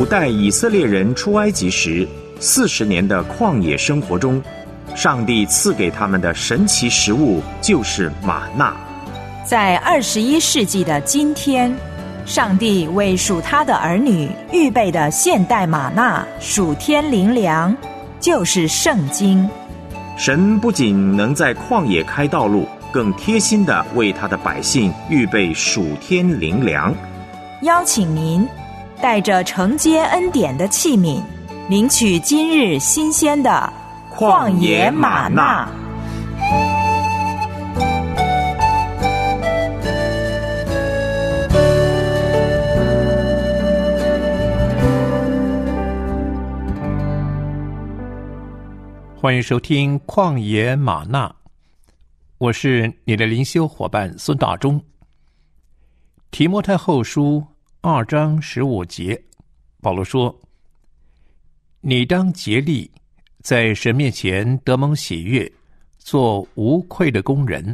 带以色列人出埃及时40年的旷野生活中，上帝赐给他们的神奇食物就是玛纳。 在21世纪的今天，上帝为属他的儿女预备的现代玛纳属天灵粮，就是圣经。 神不仅能在旷野开道路，更贴心地为他的百姓预备属天灵粮。 邀请您带着承接恩典的器皿，领取今日新鲜的旷野玛纳。 欢迎收听旷野玛纳，我是你的灵修伙伴孙大中。提摩太后书2章15节，保罗说：你当竭力在神面前得蒙喜悦，做无愧的工人。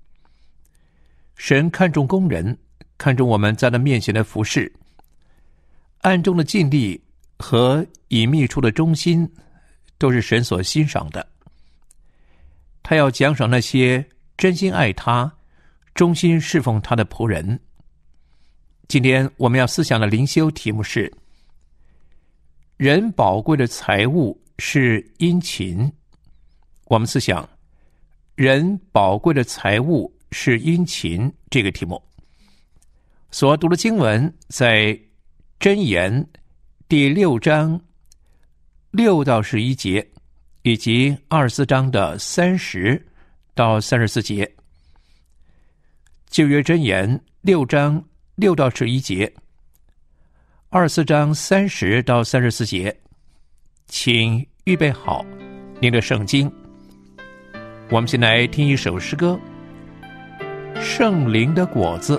神看重工人，看重我们在他面前的服事，暗中的尽力和隐秘处的忠心都是神所欣赏的。他要奖赏那些真心爱他、忠心侍奉他的仆人。今天我们要思想的灵修题目是：人宝贵的财物是殷勤。我们思想人宝贵的财物是殷勤这个题目。所读的经文在箴言第6章6到11节，以及24章的30到34节。旧约箴言6章6到11节，24章30到34节。请预备好您的圣经。我们先来听一首诗歌《圣灵的果子》。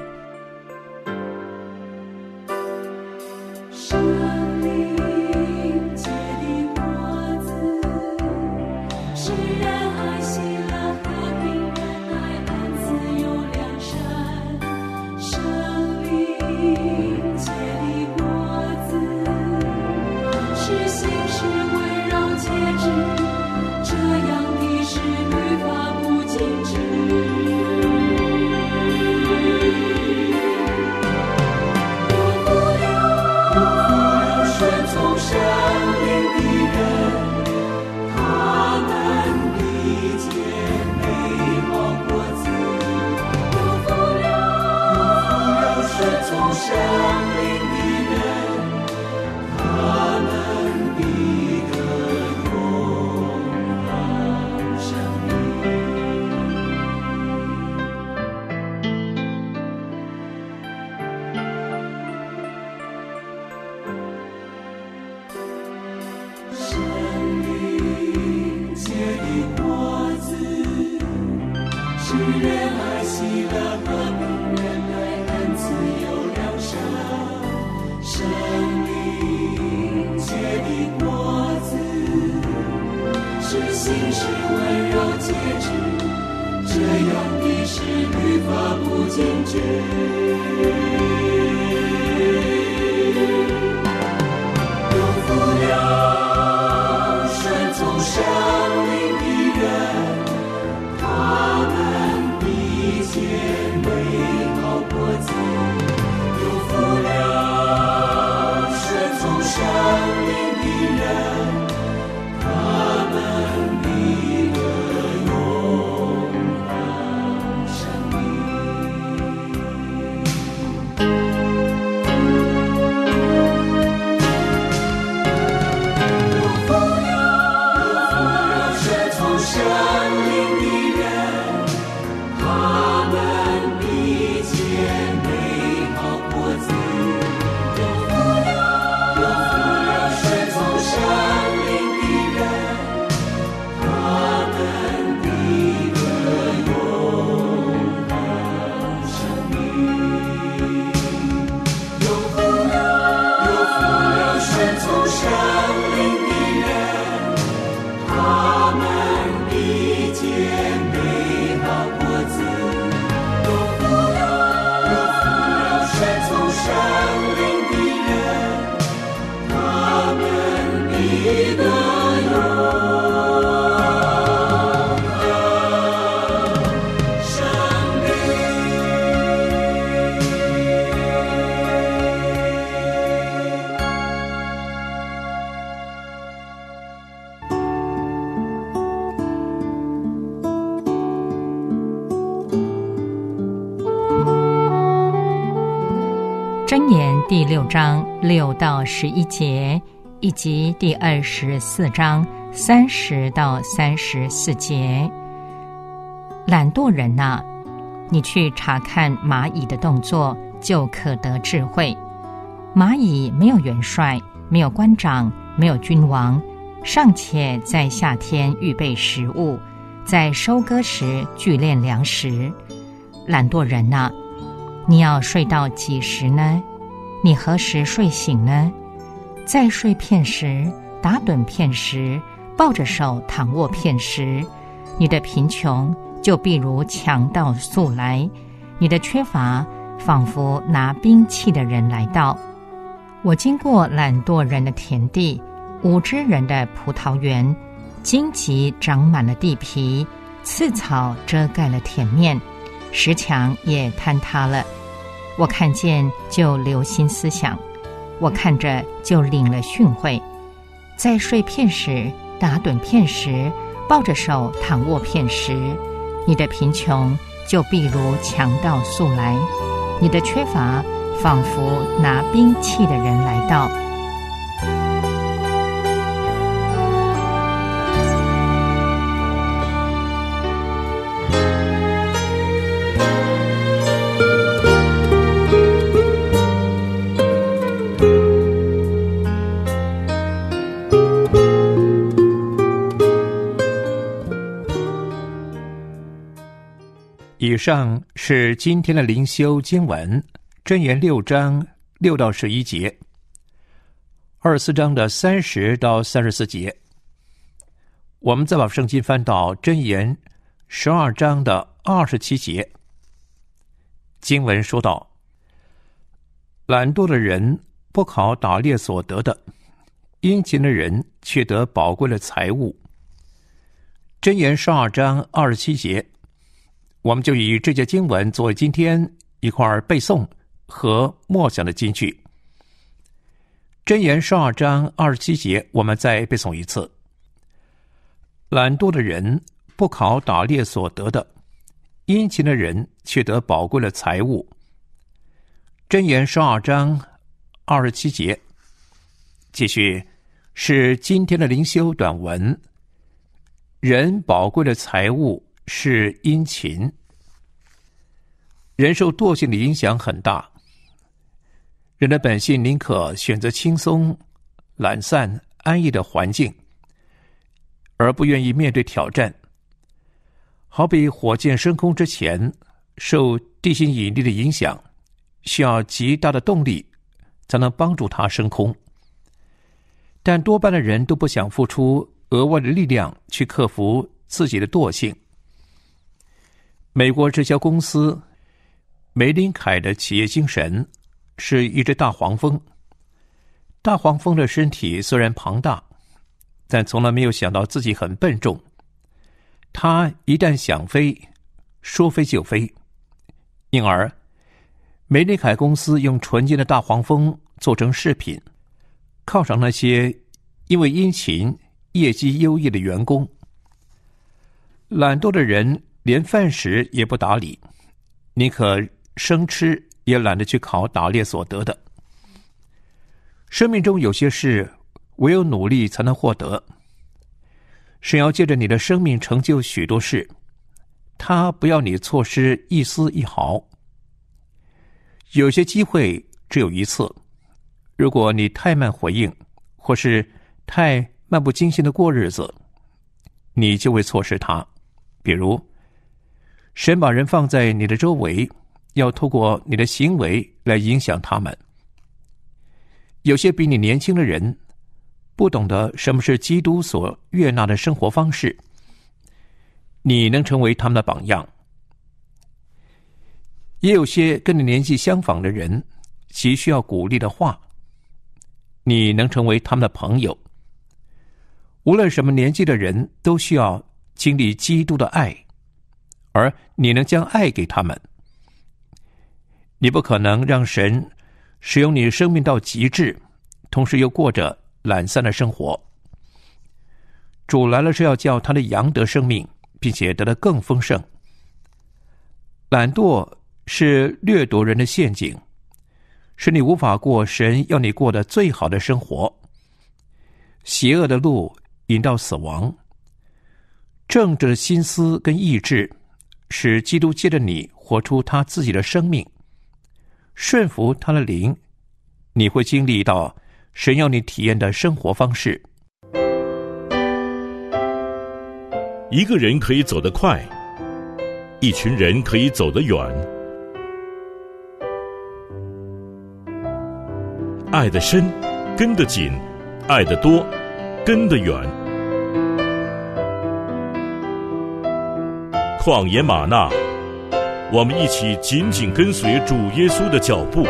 他们比肩美第6章6到11节，以及第24章30到34节。懒惰人啊，你去查看蚂蚁的动作，就可得智慧。蚂蚁没有元帅，没有官长，没有君王，尚且在夏天预备食物，在收割时聚炼粮食。懒惰人啊，你要睡到几时呢？你何时睡醒呢？再睡片时，打盹片时，抱着手躺卧片时，你的贫穷就必如强盗速来，你的缺乏仿佛拿兵器的人来到。我经过懒惰人的田地，无知人的葡萄园，荆棘长满了地皮，刺草遮盖了田面，石墙也坍塌了。我看见就留心思想，我看着就领了训诲。在睡片时，打盹片时，抱着手躺卧片时，你的贫穷就必如强盗速来，你的缺乏仿佛拿兵器的人来到。 以上是今天的灵修经文，箴言6章6到11节，24章的30到34节。我们再把圣经翻到箴言12章的27节，经文说道：懒惰的人不考打猎所得的，殷勤的人却得宝贵的财物。箴言12章27节，我们就以这节经文作为今天一块背诵和默想的金句。箴言12章27节，我们再背诵一次：懒惰的人不考打猎所得的，殷勤的人却得宝贵的财物。箴言12章27节，继续是今天的灵修短文：人宝贵的财物是殷勤。人受惰性的影响很大，人的本性宁可选择轻松、懒散、安逸的环境，而不愿意面对挑战。好比火箭升空之前，受地心引力的影响，需要极大的动力才能帮助它升空。但多半的人都不想付出额外的力量去克服自己的惰性。美国直销公司梅林凯的企业精神是一只大黄蜂。大黄蜂的身体虽然庞大，但从来没有想到自己很笨重。它一旦想飞，说飞就飞。因而梅林凯公司用纯金的大黄蜂做成饰品，犒赏那些因为殷勤业绩优异的员工。懒惰的人连饭食也不打理，宁可生吃也懒得去考打猎所得的。生命中有些事唯有努力才能获得。神要借着你的生命成就许多事，他不要你错失一丝一毫。有些机会只有一次，如果你太慢回应，或是太漫不经心的过日子，你就会错失它。比如神把人放在你的周围，要透过你的行为来影响他们。有些比你年轻的人不懂得什么是基督所悦纳的生活方式，你能成为他们的榜样。也有些跟你年纪相仿的人急需要鼓励的话，你能成为他们的朋友。无论什么年纪的人都需要经历基督的爱，而你能将爱给他们。你不可能让神使用你生命到极致，同时又过着懒散的生活。主来了是要叫他的羊得生命，并且得得更丰盛。懒惰是掠夺人的陷阱， 使你无法过神要你过的最好的生活。邪恶的路引到死亡，正直的心思跟意志使基督借着你活出他自己的生命，顺服他的灵，你会经历到神要你体验的生活方式。 一个人可以走得快，一群人可以走得远。爱得深，跟得紧；爱得多，跟得远。旷野吗哪，我们一起紧紧跟随主耶稣的脚步。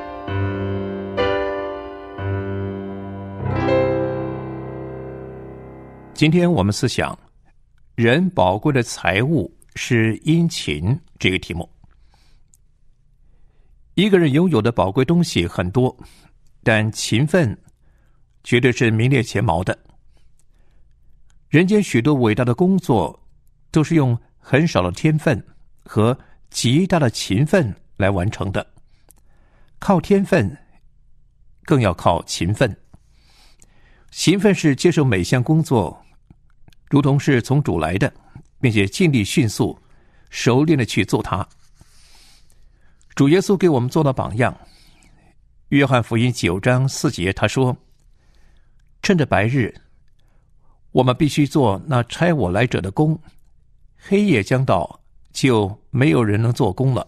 今天我们思想人宝贵的财物是殷勤这个题目。一个人拥有的宝贵东西很多，但勤奋绝对是名列前茅的。人间许多伟大的工作都是用很少的天分和极大的勤奋来完成的，靠天分更要靠勤奋。勤奋是接受每项工作如同是从主来的，并且尽力迅速熟练的去做它。主耶稣给我们做了榜样，约翰福音9章4节他说，趁着白日，我们必须做那差我来者的工，黑夜将到，就没有人能做工了。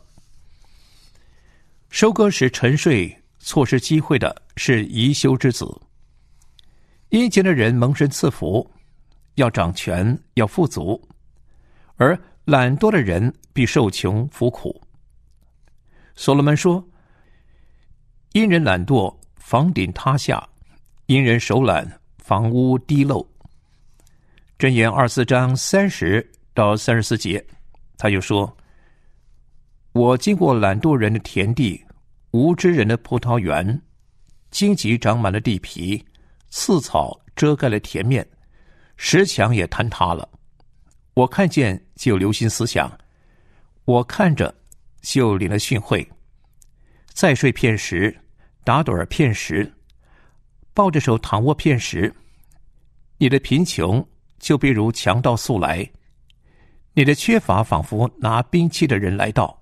收割时沉睡错失机会的是貽羞之子。殷勤的人蒙神赐福，要掌权，要富足，而懒惰的人必受穷服苦。所罗门说，因人懒惰，房顶塌下；因人手懒，房屋滴漏。箴言24章30到34节，他又说，我经过懒惰人的田地，无知人的葡萄园，荆棘长满了地皮，刺草遮盖了田面，石墙也坍塌了。我看见就留心思想，我看着就领了训诲。再睡片时，打盹儿片时，抱着手躺卧片时，你的贫穷就必如强盗速来，你的缺乏仿佛拿兵器的人来到。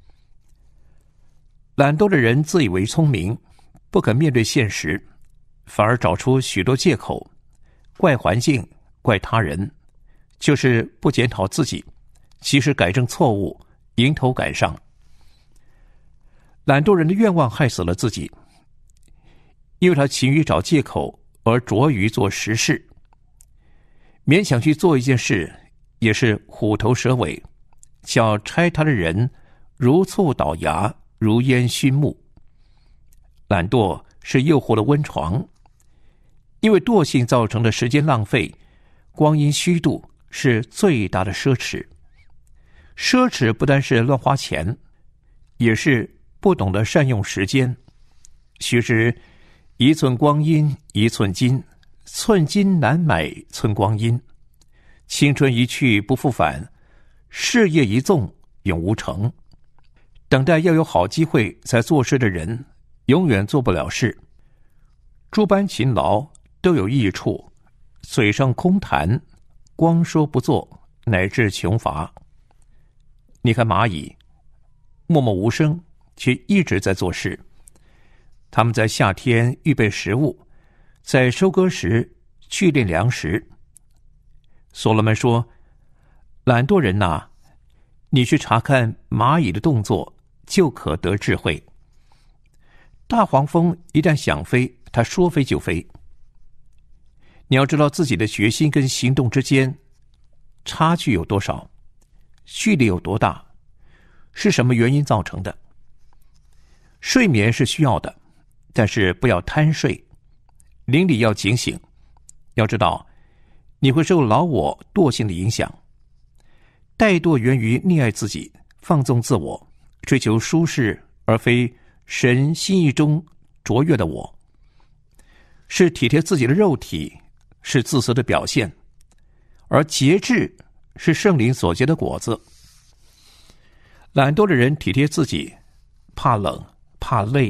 懒惰的人自以为聪明，不肯面对现实，反而找出许多借口，怪环境，怪他人，就是不检讨自己，及时改正错误，迎头赶上。懒惰人的愿望害死了自己，因为他勤于找借口而拙于做实事，勉强去做一件事也是虎头蛇尾，叫拆他的人如醋倒牙，如烟熏目。懒惰是诱惑的温床，因为惰性造成的时间浪费，光阴虚度是最大的奢侈。奢侈不单是乱花钱，也是不懂得善用时间。须知一寸光阴一寸金，寸金难买寸光阴。青春一去不复返，事业一纵永无成。等待要有好机会才做事的人，永远做不了事。诸般勤劳都有益处，嘴上空谈，光说不做，乃至穷乏。你看蚂蚁，默默无声，却一直在做事。他们在夏天预备食物，在收割时聚敛粮食。所罗门说，懒惰人哪，你去查看蚂蚁的动作，就可得智慧。大黄蜂一旦想飞，它说飞就飞。你要知道自己的决心跟行动之间差距有多少，距离有多大，是什么原因造成的。睡眠是需要的，但是不要贪睡，灵里要警醒。要知道你会受老我惰性的影响。怠惰源于溺爱自己，放纵自我，追求舒适而非神心意中卓越的我，是体贴自己的肉体，是自私的表现。而节制是圣灵所结的果子。懒惰的人体贴自己，怕冷，怕累，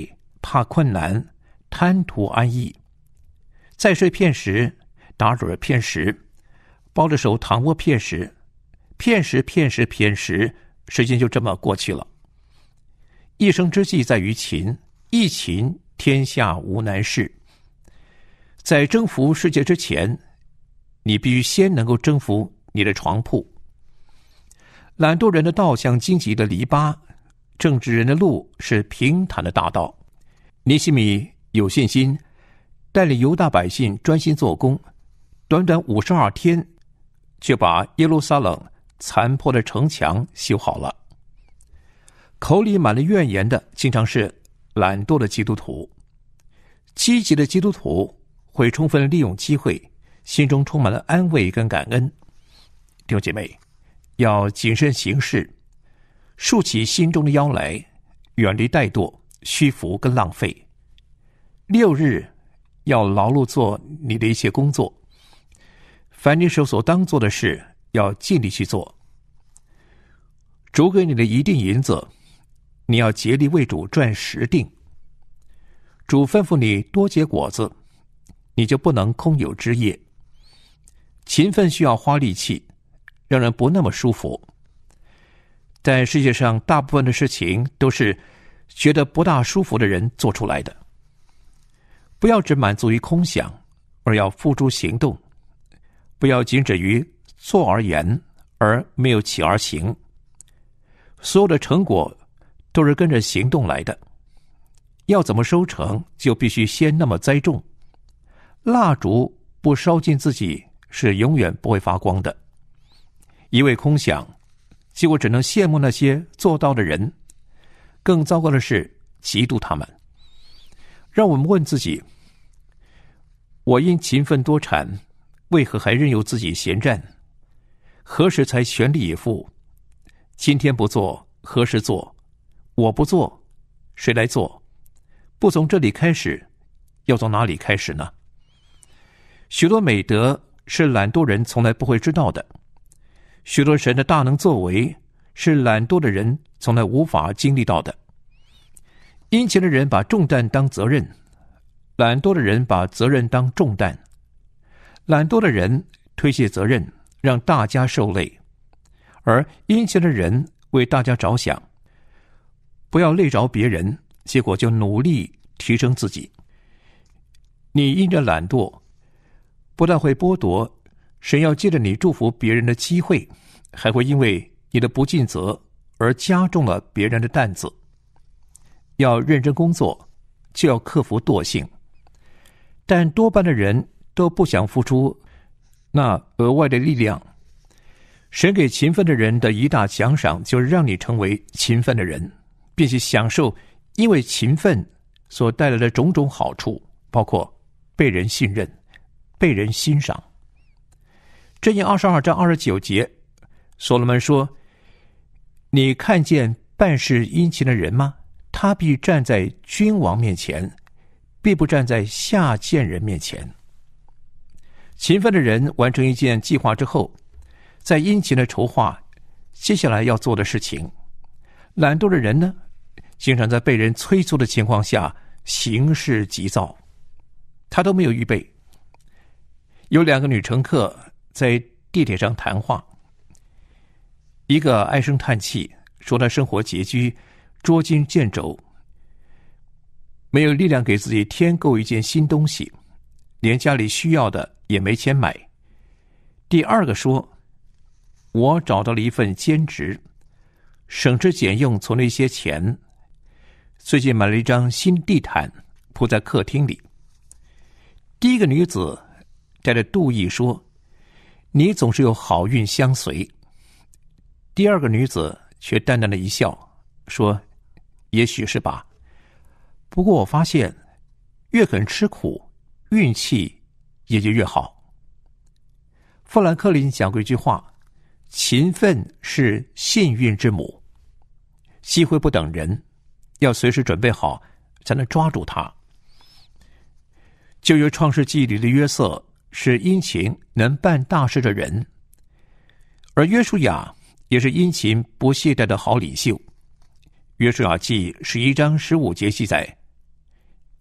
怕困难，贪图安逸，再睡片时，打盹片时，抱着手躺卧片时，片时，时间就这么过去了。一生之计在于勤，一勤天下无难事。在征服世界之前，你必须先能够征服你的床铺。懒惰人的道像荆棘的篱笆，正直人的路是平坦的大道。尼希米有信心，带领犹大百姓专心做工，短短52天，就把耶路撒冷残破的城墙修好了。口里满了怨言的，经常是懒惰的基督徒。积极的基督徒会充分利用机会，心中充满了安慰跟感恩。弟兄姐妹，要谨慎行事，竖起心中的腰来，远离怠惰、虚浮跟浪费。6日要劳碌做你的一切工作，凡你手所当做的事，要尽力去做。主给你的一锭银子，你要竭力为主赚10锭。主吩咐你多结果子，你就不能空有枝叶。勤奋需要花力气，让人不那么舒服。在世界上大部分的事情都是觉得不大舒服的人做出来的。不要只满足于空想，而要付诸行动。不要仅止于做而言，而没有起而行。所有的成果都是跟着行动来的。要怎么收成，就必须先那么栽种。蜡烛不烧尽自己，是永远不会发光的。一味空想，结果只能羡慕那些做到的人。更糟糕的是，嫉妒他们。让我们问自己，我因勤奋多产，为何还任由自己闲占？何时才全力以赴？今天不做，何时做？我不做，谁来做？不从这里开始，要从哪里开始呢？许多美德是懒惰人从来不会知道的，许多神的大能作为是懒惰的人从来无法经历到的。殷勤的人把重担当责任，懒惰的人把责任当重担。懒惰的人推卸责任，让大家受累，而殷勤的人为大家着想，不要累着别人，结果就努力提升自己。你因着懒惰，不但会剥夺神要借着你祝福别人的机会，还会因为你的不尽责而加重了别人的担子。要认真工作，就要克服惰性，但多半的人都不想付出那额外的力量。神给勤奋的人的一大奖赏，就是让你成为勤奋的人，并且享受因为勤奋所带来的种种好处，包括被人信任、被人欣赏。箴言22章29节，所罗门说：你看见办事殷勤的人吗？他必站在君王面前，必不站在下贱人面前。勤奋的人完成一件计划之后，在殷勤的筹划接下来要做的事情。懒惰的人呢，经常在被人催促的情况下行事急躁，他都没有预备。有2个女乘客在地铁上谈话，一个唉声叹气，说她生活拮据，捉襟见肘，没有力量给自己添购一件新东西，连家里需要的也没钱买。第2个说，我找到了一份兼职，省吃俭用存了一些钱，最近买了一张新地毯铺在客厅里。第一个女子带着妒意说，你总是有好运相随。第2个女子却淡淡的一笑，说，也许是吧，不过我发现越肯吃苦，运气也就越好。富兰克林讲过一句话，勤奋是幸运之母。机会不等人，要随时准备好，才能抓住它。旧约创世纪里的约瑟是殷勤能办大事的人，而约书亚也是殷勤不懈怠的好领袖。约书亚记11章15节记载，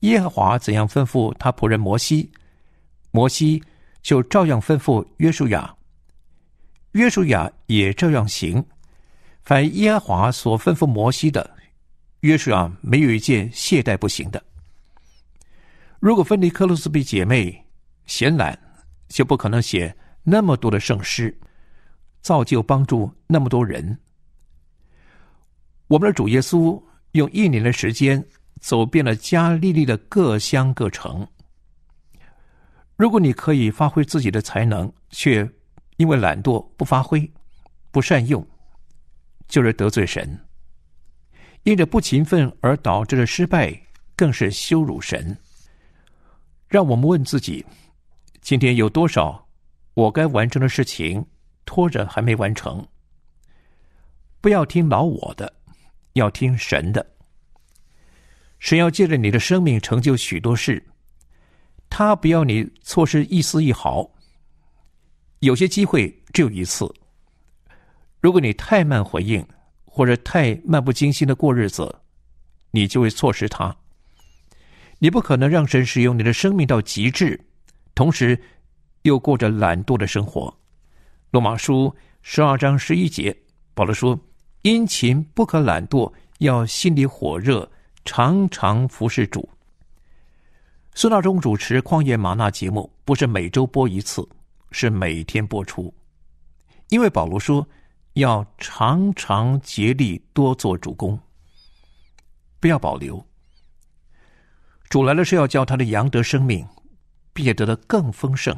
耶和华怎样吩咐他仆人摩西，摩西就照样吩咐约书亚，约书亚也照样行。凡耶和华所吩咐摩西的，约书亚没有一件懈怠不行的。如果芬尼克鲁斯比姐妹嫌懒，就不可能写那么多的圣诗，造就帮助那么多人。我们的主耶稣用1年的时间走遍了加利利的各乡各城。如果你可以发挥自己的才能，却因为懒惰不发挥、不善用，就是得罪神。因着不勤奋而导致的失败，更是羞辱神。让我们问自己，今天有多少我该完成的事情拖着还没完成？不要听老我的，要听神的。神要借着你的生命成就许多事，他不要你错失一丝一毫。有些机会只有一次，如果你太慢回应，或者太漫不经心的过日子，你就会错失它。你不可能让神使用你的生命到极致，同时又过着懒惰的生活。罗马书12章11节，保罗说：殷勤不可懒惰，要心里火热，常常服侍主。孙大中主持旷野吗哪节目，不是每周播一次，是每天播出。因为保罗说要常常竭力多做主工，不要保留。主来了是要叫他的羊得生命，并且得得更丰盛。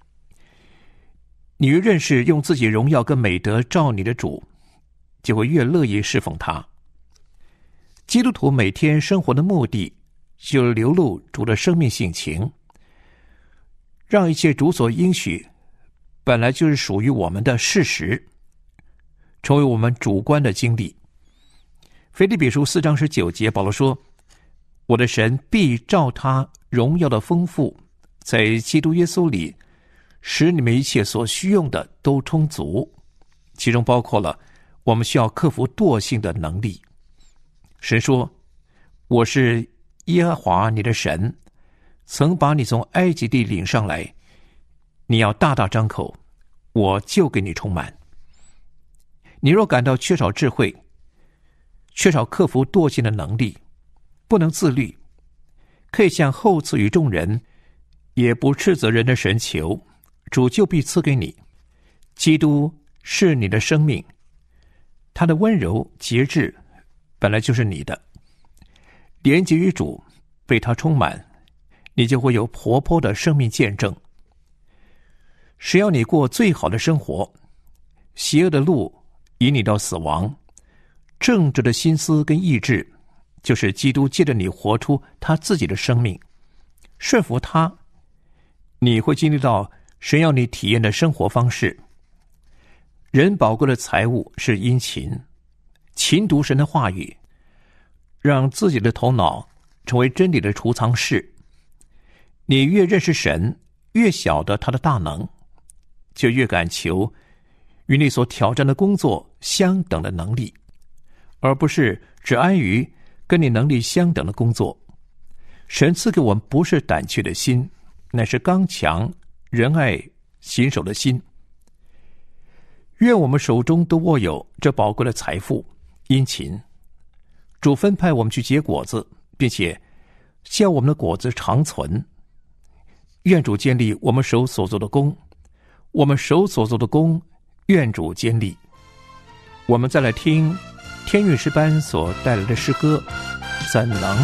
你越认识用自己荣耀跟美德照你的主，就会越乐意侍奉他。基督徒每天生活的目的，就是流露主的生命性情，让一切主所应许本来就是属于我们的事实，成为我们主观的经历。腓立比书4章19节，保罗说：我的神必照他荣耀的丰富，在基督耶稣里，使你们一切所需用的都充足，其中包括了我们需要克服惰性的能力。神说：我是耶和华你的神，曾把你从埃及地领上来，你要大大张口，我就给你充满。你若感到缺少智慧，缺少克服惰性的能力，不能自律，可以向后赐予众人，也不斥责人的神求，主就必赐给你。基督是你的生命，他的温柔节制本来就是你的，连接于主，被他充满，你就会有活泼的生命见证。谁要你过最好的生活，邪恶的路引你到死亡，正直的心思跟意志，就是基督借着你活出他自己的生命，顺服他，你会经历到神要你体验的生活方式。人宝贵的财物是殷勤，勤读神的话语，让自己的头脑成为真理的储藏室。你越认识神，越晓得他的大能，就越敢求与你所挑战的工作相等的能力，而不是只安于跟你能力相等的工作。神赐给我们不是胆怯的心，乃是刚强、仁爱、谨守的心。愿我们手中都握有这宝贵的财富，殷勤。主分派我们去结果子，并且叫我们的果子长存。愿主建立我们手所做的工，我们手所做的工，愿主坚立。我们再来听天韵诗班所带来的诗歌《怎能》。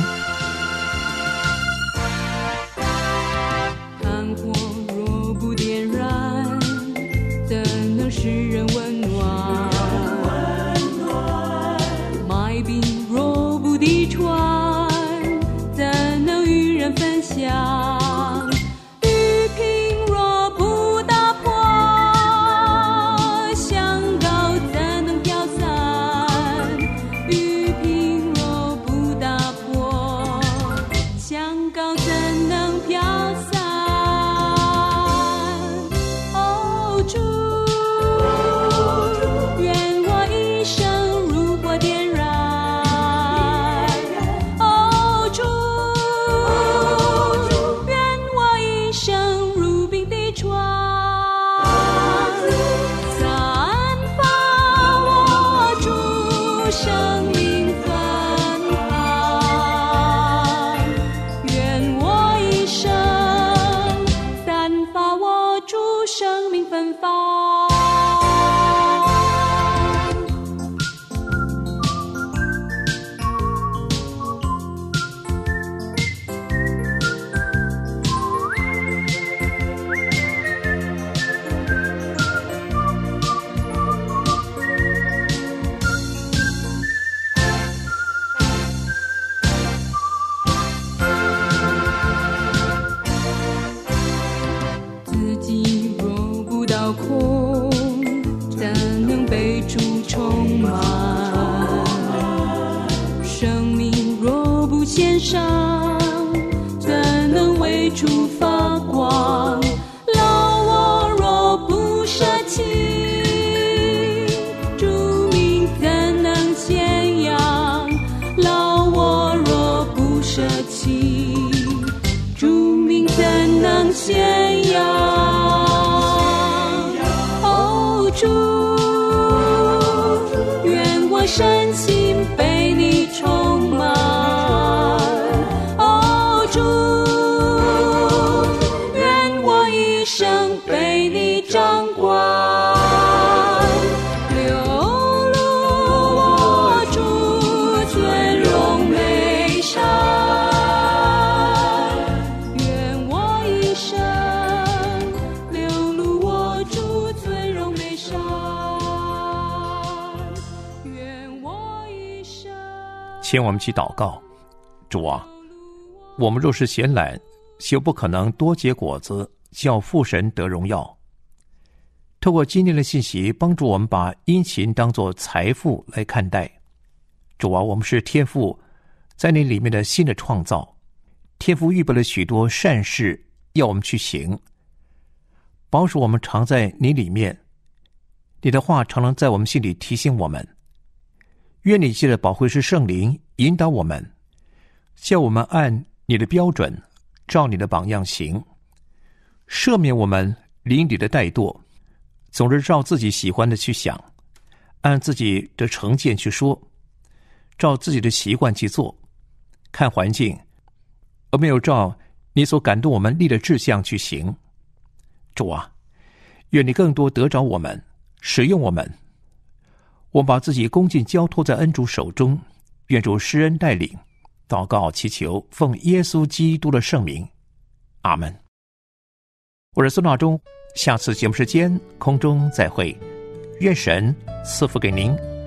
炭火若不点燃，怎能使人温暖？麦饼若不滴传，怎能与人分享？ 献上，怎能为主发光？老我若不舍弃，主名怎能显扬？老我若不舍弃，主名怎能显扬？哦，主，愿我身心被你充满。哦，主，愿我一生被你掌管。流露我主尊荣美善，愿我一生流露我主尊荣美善，愿我一生。 请我们去祷告。主啊，我们若是闲懒，就不可能多结果子，叫父神得荣耀。透过今天的信息，帮助我们把殷勤当作财富来看待。主啊，我们是天父在你里面的新的创造，天父预备了许多善事要我们去行，保守我们常在你里面，你的话常常在我们心里提醒我们。愿你借着保惠师圣灵引导我们，叫我们按你的标准，照你的榜样行，赦免我们邻里的怠惰，总是照自己喜欢的去想，按自己的成见去说，照自己的习惯去做，看环境，而没有照你所感动我们立的志向去行。主啊，愿你更多得着我们，使用我们，我们把自己恭敬交托在恩主手中，愿主施恩带领。祷告祈求，奉耶稣基督的圣名，阿们。我是孙大中，下次节目时间空中再会，愿神赐福给您。